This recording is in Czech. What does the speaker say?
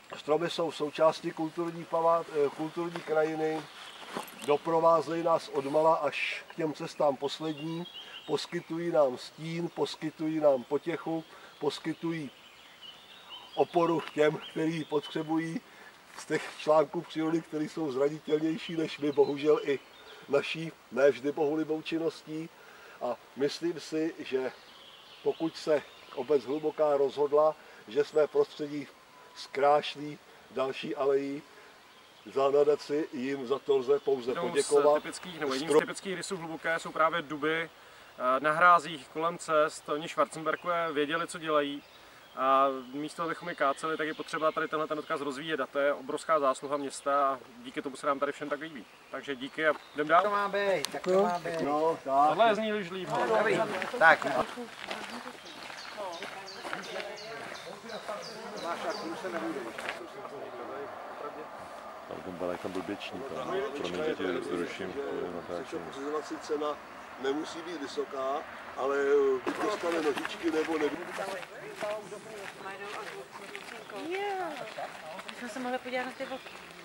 Stromy jsou součástí kulturní krajiny, doprovázejí nás odmala až k těm cestám posledním, poskytují nám stín, poskytují nám potěchu, poskytují oporu těm, kteří potřebují z těch článků přírody, které jsou zranitelnější než my, bohužel i naší, ne vždy bohulibou činností. A myslím si, že pokud se obec Hluboká rozhodla, že své prostředí zkrášlí další alejí, za nadaci jim za to lze pouze poděkovat. Jedním z typických rysů Hluboké jsou právě duby na hrázích kolem cest. Oni Schwarzenbergové věděli, co dělají. A místo, abychom je káceli, tak je potřeba tady tenhle odkaz rozvíjet. A to je obrovská zásluha města a díky tomu se nám tady všem tak líbí. Takže díky a jdem dál. Tak to má být, tak to má být. No, tak. Tohle je zní už líp. Tak. Tam ten balek tam byl věčný, promiň, že tě zruším natáčení. Přizovací cena nemusí být vysoká, ale buď dostane nožičky nebo nebude. Jo, bychom se mohli podívat na ty vlky.